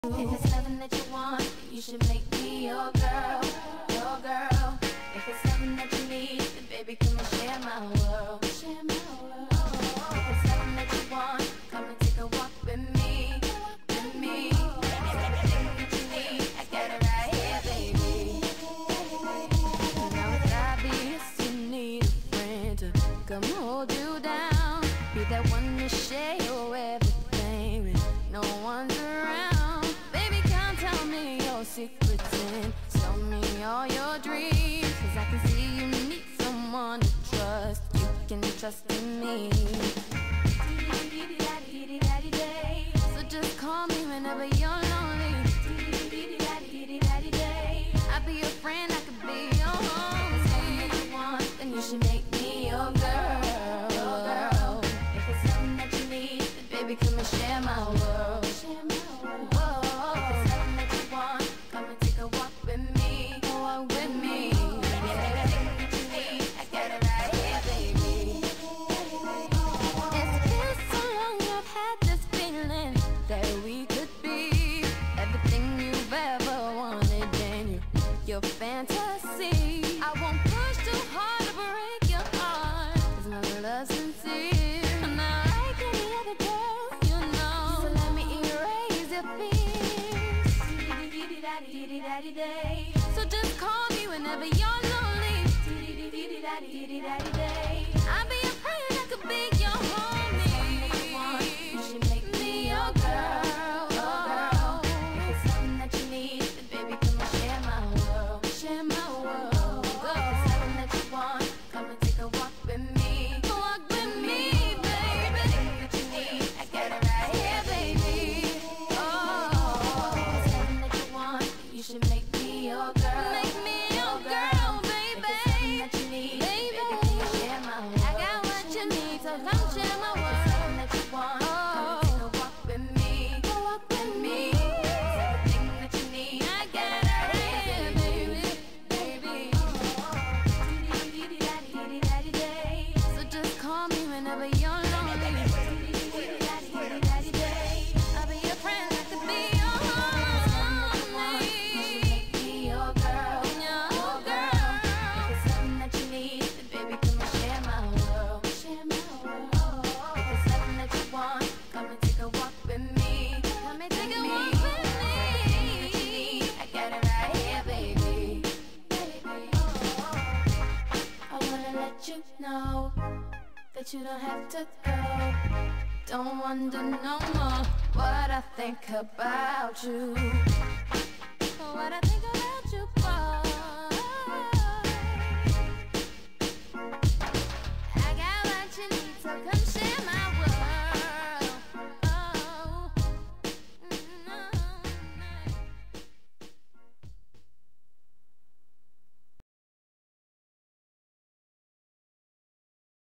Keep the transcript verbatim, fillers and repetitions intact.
If it's loving that you want, then you should make me your girl, your girl. If it's something that you need, then baby come and share my world, share my world. If it's something that you want, come and take a walk with me, with me. If it's everything that you need, I got it right here, baby. Now it's obvious you need a friend to come hold you down, be that one to share your everything when no one's around. Secrets and tell me all your dreams, cause I can see you need someone to trust. You can trust in me. So just call me whenever you're lonely. I'll be your friend, I could be your homie. If you want, then you should make me your girl, your girl. If it's something that you need, then baby come and share my world, share my world. Whoa. If it's something that you want, come and take a walk with me, walk with me. Everything that you need, I got it right here, baby. It's been so long I've had this feeling that we could be everything you've ever wanted in you, your fantasy. I won't push too hard to break your heart, cause my love's sincere. I'm not like any other girl, you know. So let me erase your fears. So just call me whenever you're lonely. I'll be your friend, I could be your homie. You should make me your girl, your girl. If it's something that you need, then baby come and share my world, share my world. If it's something that you want, come and take a walk with me, walk with me, baby. Everything that you need, I got it right here, baby. Oh, if it's something that you want, you should make me your girl, make me your girl, baby. If it's something that you need, baby, can you share my world? I got what you need, so come share my world. If it's something that you want, come and take a walk with me, walk with me. If it's everything that you need, I got it right here, baby, baby. So just call me whenever you're lonely. I'll be your friend, I could be your homie. Your girl, your girl. If it's something that you need, then baby come and share my world, share my world. If it's something that you want, come and take a walk with me, come and take a walk with me. Everything that you need, I got it right here, baby, baby. I wanna let you know that you don't have to go. Don't wonder no more what I think about you.